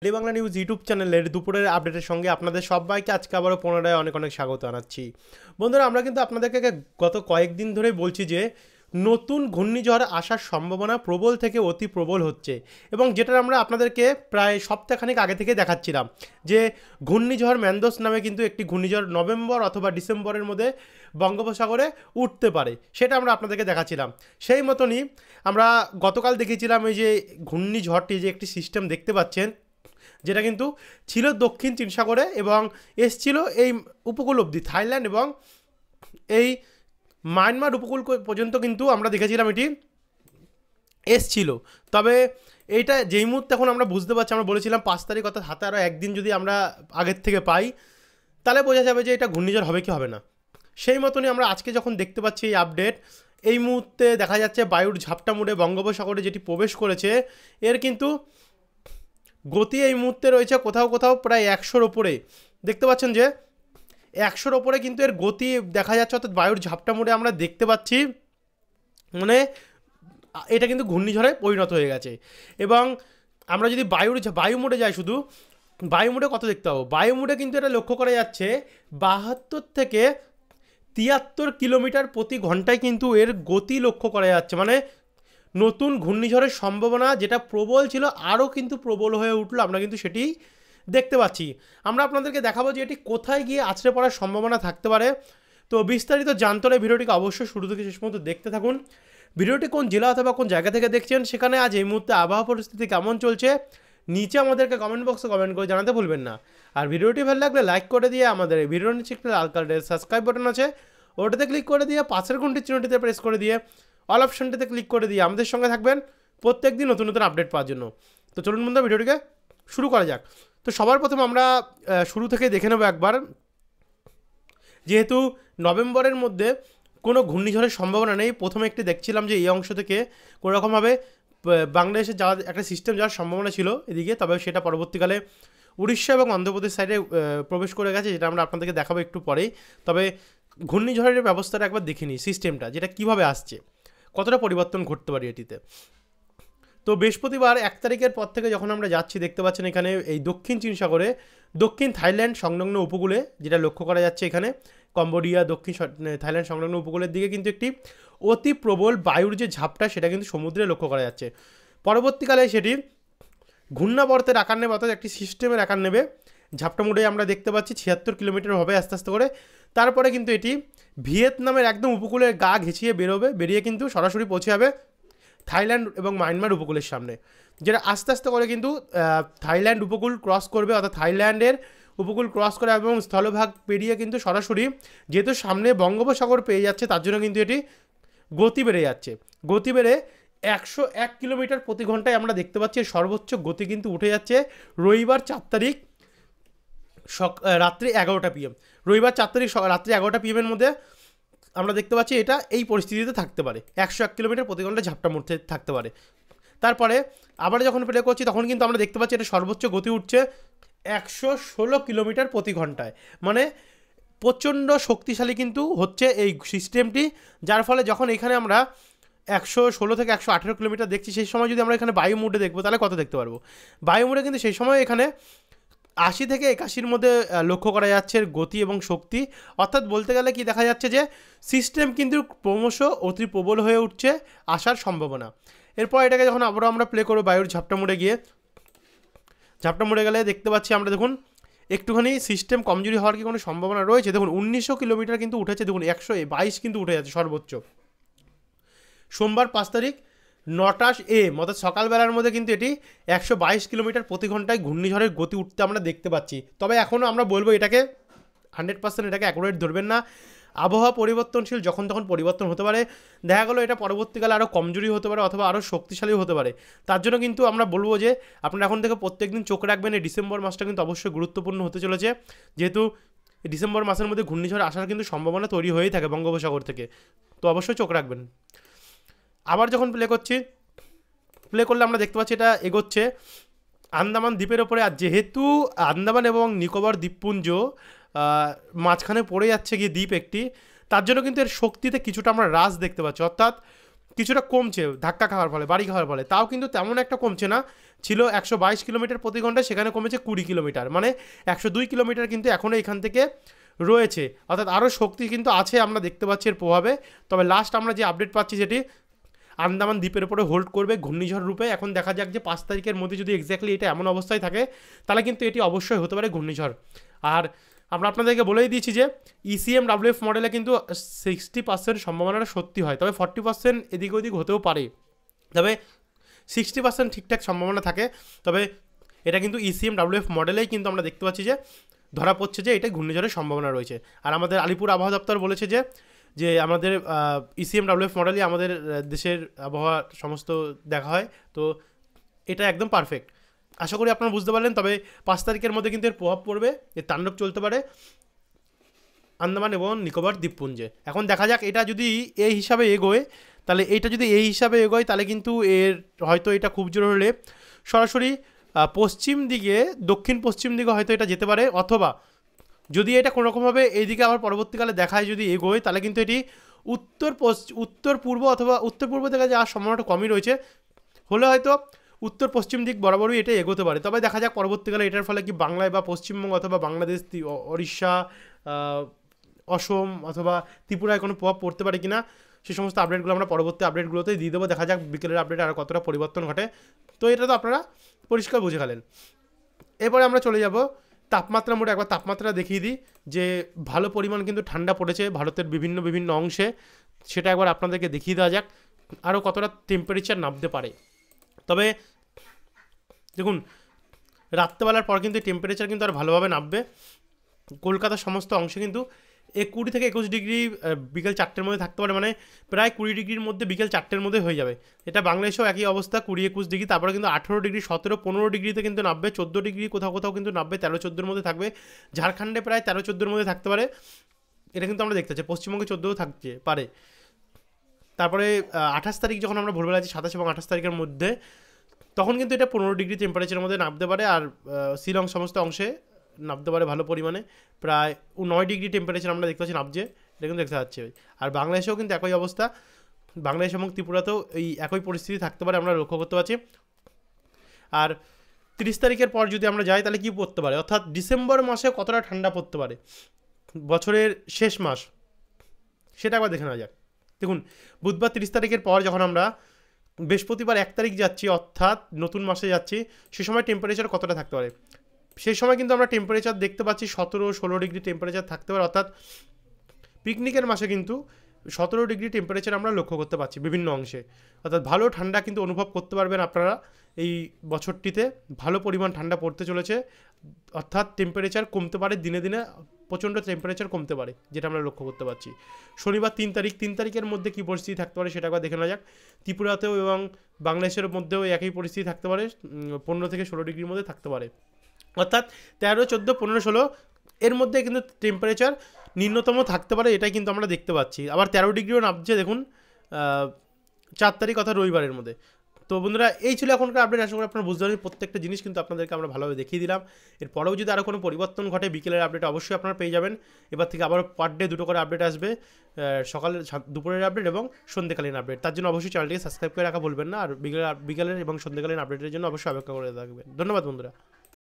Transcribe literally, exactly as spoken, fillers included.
Bangla news YouTube চ্যানেলের দুপুরের আপডেটের সঙ্গে আপনাদের সবাইকে আজকে আবারও পুনরায় অনেক অনেক স্বাগত জানাচ্ছি। বন্ধুরা, আমরা কিন্তু আপনাদেরকে গত কয়েকদিন ধরেই বলছি যে নতুন ঘূর্ণিঝড় আসার সম্ভাবনা প্রবল থেকে অতি প্রবল হচ্ছে, এবং যেটা আমরা আপনাদেরকে প্রায় সপ্তাহখানেক আগে থেকে দেখাচ্ছিলাম যে ঘূর্ণিঝড় ম্যান্দোস নামে কিন্তু একটি ঘূর্ণিঝড় নভেম্বর অথবা ডিসেম্বরের মধ্যে বঙ্গোপসাগরে উঠতে পারে, সেটা আমরা আপনাদেরকে দেখাচ্ছিলাম। সেই মতনই আমরা গতকাল দেখিয়েছিলাম এই যে ঘূর্ণিঝড়টি যে একটি সিস্টেম দেখতে পাচ্ছেন, যেটা কিন্তু ছিল দক্ষিণ চীন সাগরে এবং এসছিল এই উপকূল অবধি থাইল্যান্ড এবং এই মায়ানমার উপকূল পর্যন্ত কিন্তু আমরা দেখেছিলাম এটি এসছিল। তবে এইটা যেই মুহূর্তে এখন আমরা বুঝতে পারছি, আমরা বলেছিলাম পাঁচ তারিখ অর্থাৎ হাতে আরও একদিন যদি আমরা আগের থেকে পাই তাহলে বোঝা যাবে যে এটা ঘূর্ণিঝড় হবে কি হবে না। সেই মতনই আমরা আজকে যখন দেখতে পাচ্ছি এই আপডেট, এই মুহূর্তে দেখা যাচ্ছে বায়ুর ঝাপটা মুড়ে বঙ্গোপসাগরে যেটি প্রবেশ করেছে এর কিন্তু গতি এই মুহূর্তে রয়েছে কোথাও কোথাও প্রায় একশোর ওপরে। দেখতে পাচ্ছেন যে একশোর ওপরে কিন্তু এর গতি দেখা যাচ্ছে, অর্থাৎ বায়ুর ঝাপটা মুড়ে আমরা দেখতে পাচ্ছি, মানে এটা কিন্তু ঘূর্ণিঝড়ে পরিণত হয়ে গেছে। এবং আমরা যদি বায়ুর বায়ু মোডে যাই, শুধু বায়ু মোডে কত দেখতে পাবো, বায়ু মোডে কিন্তু এটা লক্ষ্য করা যাচ্ছে বাহাত্তর থেকে তিয়াত্তর কিলোমিটার প্রতি ঘন্টায় কিন্তু এর গতি লক্ষ্য করা যাচ্ছে। মানে নতুন ঘূর্ণিঝড়ের সম্ভাবনা যেটা প্রবল ছিল আরও কিন্তু প্রবল হয়ে উঠলো, আমরা কিন্তু সেটি দেখতে পাচ্ছি। আমরা আপনাদেরকে দেখাবো যে এটি কোথায় গিয়ে আছড়ে পড়ার সম্ভাবনা থাকতে পারে। তো বিস্তারিত জানতে হলে ভিডিওটিকে অবশ্যই শুরু থেকে শেষ পর্যন্ত দেখতে থাকুন। ভিডিওটি কোন জেলা অথবা কোন জায়গা থেকে দেখছেন, সেখানে আজ এই মুহূর্তে আবহাওয়া পরিস্থিতি কেমন চলছে নিচে আমাদেরকে কমেন্ট বক্সে কমেন্ট করে জানাতে ভুলবেন না। আর ভিডিওটি ভালো লাগলে লাইক করে দিয়ে আমাদের এই ভিডিওর নিচে একটা লাল কালারের সাবস্ক্রাইব বাটন আছে, ওটাতে ক্লিক করে দিয়ে পাশের ঘন্টির চিহ্নটিতে প্রেস করে দিয়ে অল অপশনটিতে ক্লিক করে দিয়ে আমাদের সঙ্গে থাকবেন প্রত্যেক দিন নতুন নতুন আপডেট পাওয়ার জন্য। তো চলুন বন্ধুরা, ভিডিওটিকে শুরু করা যাক। তো সবার প্রথমে আমরা শুরু থেকে দেখে নেব একবার, যেহেতু নভেম্বরের মধ্যে কোনো ঘূর্ণিঝড়ের সম্ভাবনা নেই। প্রথমে একটি দেখছিলাম যে এই অংশ থেকে কোনোরকমভাবে বাংলাদেশে যাওয়ার একটা সিস্টেম যাওয়ার সম্ভাবনা ছিল এদিকে, তবে সেটা পরবর্তীকালে উড়িষ্যা এবং অন্ধ্রপ্রদেশ সাইডে প্রবেশ করে গেছে, যেটা আমরা আপনাদেরকে দেখাবো একটু পরেই। তবে ঘূর্ণিঝড়ের ব্যবস্থাটা একবার দেখে নিই, সিস্টেমটা যেটা কীভাবে আসছে, কতটা পরিবর্তন ঘটতে পারে এটিতে। তো বৃহস্পতিবার এক তারিখের পর থেকে যখন আমরা যাচ্ছি, দেখতে পাচ্ছেন এখানে এই দক্ষিণ চীন সাগরে দক্ষিণ থাইল্যান্ড সংলগ্ন উপকূলে যেটা লক্ষ্য করা যাচ্ছে, এখানে কম্বোডিয়া দক্ষিণ থাইল্যান্ড সংলগ্ন উপকূলের দিকে কিন্তু একটি অতি প্রবল বায়ুর যে ঝাপটা সেটা কিন্তু সমুদ্রে লক্ষ্য করা যাচ্ছে। পরবর্তীকালে সেটি ঘূর্ণাবর্তের আকার নেবে, অর্থাৎ একটি সিস্টেমের আকার নেবে। ঝাপটা মুড়ে আমরা দেখতে পাচ্ছি ছিয়াত্তর কিলোমিটার হবে আস্তে আস্তে করে। তারপরে কিন্তু এটি ভিয়েতনামের একদম উপকূলের গা ঘেঁচিয়ে বেরোবে, বেরিয়ে কিন্তু সরাসরি পৌঁছে যাবে থাইল্যান্ড এবং মায়ানমার উপকূলের সামনে, যেটা আস্তে আস্তে করে কিন্তু থাইল্যান্ড উপকূল ক্রস করবে, অর্থাৎ থাইল্যান্ডের উপকূল ক্রস করে এবং স্থলভাগ পেরিয়ে কিন্তু সরাসরি, যেহেতু সামনে বঙ্গোপসাগর পেয়ে যাচ্ছে তার জন্য কিন্তু এটি গতি বেড়ে যাচ্ছে। গতি বেড়ে একশো এক কিলোমিটার প্রতি ঘন্টায় আমরা দেখতে পাচ্ছি সর্বোচ্চ গতি কিন্তু উঠে যাচ্ছে রবিবার চার তারিখ সক রাত্রি এগারোটা পিএম রবিবার চার তারিখ রাত্রি এগারোটা পিএমের মধ্যে আমরা দেখতে পাচ্ছি এটা এই পরিস্থিতিতে থাকতে পারে, একশো এক কিলোমিটার প্রতি ঘন্টায় ঝাপটা মধ্যে থাকতে পারে। তারপরে আবার যখন প্লে করছি তখন কিন্তু আমরা দেখতে পাচ্ছি এটা সর্বোচ্চ গতি উঠছে একশো ষোলো কিলোমিটার প্রতি ঘন্টায়। মানে প্রচণ্ড শক্তিশালী কিন্তু হচ্ছে এই সিস্টেমটি, যার ফলে যখন এখানে আমরা একশো ষোলো থেকে একশো আঠেরো কিলোমিটার দেখছি, সেই সময় যদি আমরা এখানে বায়ু মোডে দেখবো তাহলে কত দেখতে পারবো। বায়ু মোডে কিন্তু সেই সময় এখানে আশি থেকে একাশির মধ্যে লক্ষ্য করা যাচ্ছে গতি এবং শক্তি, অর্থাৎ বলতে গেলে কি দেখা যাচ্ছে যে সিস্টেম কিন্তু ক্রমশ অতি প্রবল হয়ে উঠছে আসার সম্ভাবনা। এরপর এটাকে যখন আবারও আমরা প্লে করবো বায়ুর ঝাপটা মোড়ে গিয়ে, ঝাপটা মোড়ে গেলে দেখতে পাচ্ছি আমরা, দেখুন একটুখানি সিস্টেম কমজোরি হওয়ার কি কোনো সম্ভাবনা রয়েছে। দেখুন উনিশশো কিলোমিটার কিন্তু উঠেছে, দেখুন একশো বাইশ কিন্তু উঠে যাচ্ছে সর্বোচ্চ। সোমবার পাঁচ তারিখ নটাশ এ অর্থাৎ সকালবেলার মধ্যে কিন্তু এটি একশো বাইশ কিলোমিটার প্রতি ঘন্টায় ঘূর্ণিঝড়ের গতি উঠতে আমরা দেখতে পাচ্ছি। তবে এখনও আমরা বলবো এটাকে হান্ড্রেড পার্সেন্ট এটাকে অ্যাকুরেট ধরবেন না, আবহাওয়া পরিবর্তনশীল, যখন তখন পরিবর্তন হতে পারে। দেখা গেলো এটা পরবর্তীকালে আরও কমজোরি হতে পারে অথবা আরও শক্তিশালী হতে পারে। তার জন্য কিন্তু আমরা বলবো যে আপনারা এখন থেকে প্রত্যেক দিন চোখ রাখবেন, এই ডিসেম্বর মাসটা কিন্তু অবশ্যই গুরুত্বপূর্ণ হতে চলেছে, যেহেতু ডিসেম্বর মাসের মধ্যে ঘূর্ণিঝড় আসার কিন্তু সম্ভাবনা তৈরি হয়েই থাকে বঙ্গোপসাগর থেকে, তো অবশ্যই চোখ রাখবেন। আবার যখন প্লে করছি, প্লে করলে আমরা দেখতে পাচ্ছি এটা এগোচ্ছে আন্দামান দ্বীপের ওপরে। আর যেহেতু আন্দামান এবং নিকোবর দ্বীপপুঞ্জ মাঝখানে পড়ে যাচ্ছে গিয়ে দ্বীপ একটি, তার জন্য কিন্তু এর শক্তিতে কিছুটা আমরা হ্রাস দেখতে পাচ্ছি, অর্থাৎ কিছুটা কমছে ধাক্কা খাওয়ার ফলে, বাড়ি খাওয়ার ফলে, তাও কিন্তু তেমন একটা কমছে না। ছিল একশো বাইশ কিলোমিটার প্রতি ঘন্টায়, সেখানে কমেছে কুড়ি কিলোমিটার, মানে একশো দুই কিলোমিটার কিন্তু এখনও এখান থেকে রয়েছে, অর্থাৎ আরও শক্তি কিন্তু আছে আমরা দেখতে পাচ্ছি এর প্রভাবে। তবে লাস্ট আমরা যে আপডেট পাচ্ছি যেটি আন্দামান দ্বীপের উপরে হোল্ড করবে ঘূর্ণিঝড় রূপে। এখন দেখা যাক যে পাঁচ তারিখের মধ্যে যদি এক্স্যাক্টলি এটা এমন অবস্থায় থাকে তাহলে কিন্তু এটি অবশ্যই হতে পারে ঘূর্ণিঝড়। আর আমরা আপনাদেরকে বলেই দিয়েছি যে ইসিএম ডাব্লিউএফ মডেলে কিন্তু সিক্সটি পার্সেন্ট সম্ভাবনাটা সত্যি হয়, তবে ফর্টি পার্সেন্ট এদিক ওদিক হতেও পারে, তবে সিক্সটি পার্সেন্ট ঠিকঠাক সম্ভাবনা থাকে। তবে এটা কিন্তু ইসিএম ডাব্লিউএফ মডেলেই কিন্তু আমরা দেখতে পাচ্ছি যে ধরা পড়ছে যে এটা ঘূর্ণিঝড়ের সম্ভাবনা রয়েছে। আর আমাদের আলিপুর আবহাওয়া দপ্তর বলেছে যে যে আমাদের ইসিএম ডাব্লিউএফ মডেলই আমাদের দেশের আবহাওয়া সমস্ত দেখা হয়, তো এটা একদম পারফেক্ট। আশা করি আপনারা বুঝতে পারলেন। তবে পাঁচ তারিখের মধ্যে কিন্তু এর প্রভাব পড়বে, এর তাণ্ডব চলতে পারে আন্দামান এবং নিকোবর দ্বীপপুঞ্জে। এখন দেখা যাক এটা যদি এই হিসাবে এগোয়, তাহলে এইটা যদি এই হিসাবে এগোয় তাহলে কিন্তু এর হয়তো এটা খুব জোর হলে সরাসরি পশ্চিম দিকে, দক্ষিণ পশ্চিম দিকে হয়তো এটা যেতে পারে, অথবা যদি এটা কোনোরকমভাবে এইদিকে আবার পরবর্তীকালে দেখায় যদি এগোয় তাহলে কিন্তু এটি উত্তর পশ্চিম, উত্তর পূর্ব অথবা উত্তর পূর্ব দিকে যাওয়ার সম্ভাবনাটা কমই রয়েছে, হলে হয়তো উত্তর পশ্চিম দিক বরাবরই এটা এগোতে পারে। তবে দেখা যাক পরবর্তীকালে এটার ফলে কি বাংলায় বা পশ্চিমবঙ্গ অথবা বাংলাদেশ, ওড়িশা, অসম অথবা ত্রিপুরায় কোনো প্রভাব পড়তে পারে কিনা, সে সমস্ত আপডেটগুলো আমরা পরবর্তী আপডেটগুলোতে দিয়ে দেবো। দেখা যাক বিকেলের আপডেটে আরও কতটা পরিবর্তন ঘটে। তো এটা তো আপনারা পরিষ্কার বুঝে গেলেন। এরপরে আমরা চলে যাব তাপমাত্রা মোড়ে। একবার তাপমাত্রা দেখিয়ে দিই যে ভালো পরিমাণ কিন্তু ঠান্ডা পড়েছে ভারতের বিভিন্ন বিভিন্ন অংশে, সেটা একবার আপনাদেরকে দেখিয়ে দেওয়া যাক আরও কতটা টেম্পারেচার নামতে পারে। তবে দেখুন রাত্রেবেলার পর কিন্তু টেম্পারেচার কিন্তু আর ভালোভাবে নামবে। কলকাতার সমস্ত অংশে কিন্তু এ কুড়ি থেকে একুশ ডিগ্রি বিকেল চারটের মধ্যে থাকতে পারে, মানে প্রায় কুড়ি ডিগ্রির মধ্যে বিকেল চারটের মধ্যে হয়ে যাবে। এটা বাংলাদেশেও একই অবস্থা, কুড়ি একুশ ডিগ্রি, তারপরে কিন্তু আঠেরো ডিগ্রি, সতেরো পনেরো ডিগ্রিতে কিন্তু নামবে, চোদ্দো ডিগ্রি কোথাও কোথাও কিন্তু নামবে, তেরো চোদ্দোর মধ্যে থাকবে। ঝাড়খণ্ডে প্রায় তেরো চোদ্দোর মধ্যে থাকতে পারে, এটা কিন্তু আমরা দেখতে পাচ্ছি। পশ্চিমবঙ্গে চোদ্দোও থাকতে পারে। তারপরে আঠাশ তারিখ যখন আমরা ভোরবেলা আছি, সাতাশ এবং আঠাশ তারিখের মধ্যে, তখন কিন্তু এটা পনেরো ডিগ্রি টেম্পারেচারের মধ্যে নামতে পারে। আর শিলং সমস্ত অংশে নামতে পারে ভালো পরিমাণে, প্রায় নয় ডিগ্রি টেম্পারেচার আমরা দেখতে পাচ্ছি নামছে, এটা কিন্তু দেখতে পাচ্ছি। আর বাংলাদেশেও কিন্তু একই অবস্থা, বাংলাদেশ এবং ত্রিপুরাতেও এই একই পরিস্থিতি থাকতে পারে, আমরা লক্ষ্য করতে পারছি। আর তিরিশ তারিখের পর যদি আমরা যাই তাহলে কী পড়তে পারে, অর্থাৎ ডিসেম্বর মাসে কতটা ঠান্ডা পড়তে পারে, বছরের শেষ মাস, সেটা একবার দেখে নেওয়া যাক। দেখুন বুধবার তিরিশ তারিখের পর যখন আমরা বৃহস্পতিবার এক তারিখ যাচ্ছি, অর্থাৎ নতুন মাসে যাচ্ছি, সে সময় টেম্পারেচার কতটা থাকতে পারে। সেই সময় কিন্তু আমরা টেম্পারেচার দেখতে পাচ্ছি সতেরো ষোলো ডিগ্রি টেম্পারেচার থাকতে পারে, অর্থাৎ পিকনিকের মাসে কিন্তু সতেরো ডিগ্রি টেম্পারেচার আমরা লক্ষ্য করতে পারছি বিভিন্ন অংশে। অর্থাৎ ভালো ঠান্ডা কিন্তু অনুভব করতে পারবেন আপনারা এই বছরটিতে, ভালো পরিমাণ ঠান্ডা পড়তে চলেছে, অর্থাৎ টেম্পারেচার কমতে পারে দিনে দিনে, প্রচণ্ড টেম্পারেচার কমতে পারে, যেটা আমরা লক্ষ্য করতে পারছি। শনিবার তিন তারিখ, তিন তারিখের মধ্যে কী পরিস্থিতি থাকতে পারে সেটা একবার দেখে নেওয়া যাক। ত্রিপুরাতেও এবং বাংলাদেশের মধ্যেও একই পরিস্থিতি থাকতে পারে, পনেরো থেকে ষোলো ডিগ্রির মধ্যে থাকতে পারে, অর্থাৎ তেরো চোদ্দো পনেরো ষোলো এর মধ্যে কিন্তু টেম্পারেচার নিম্নতম থাকতে পারে, এটাই কিন্তু আমরা দেখতে পাচ্ছি। আবার তেরো ডিগ্রিও নামছে দেখুন চার তারিখ অর্থাৎ রবিবারের মধ্যে। তো বন্ধুরা এই ছিল এখনকার আপডেট। আশা করি আপনারা বুঝতে পারবেন, প্রত্যেকটা জিনিস কিন্তু আপনাদেরকে আমরা ভালোভাবে দেখিয়ে দিলাম। এরপরেও যদি আরও কোনো পরিবর্তন ঘটে বিকেলের আপডেট অবশ্যই আপনারা পেয়ে যাবেন। এবার থেকে আবার পার ডে দুটো করে আপডেট আসবে, সকালের দুপুরের আপডেট এবং সন্ধ্যেকালীন আপডেট। তার জন্য অবশ্যই চ্যানেলটিকে সাবস্ক্রাইব করে রাখা ভুলবেন না, আর বিকেলের বিকেলের এবং সন্ধ্যেকালীন আপডেটের জন্য অবশ্যই অপেক্ষা করে থাকবেন। ধন্যবাদ বন্ধুরা।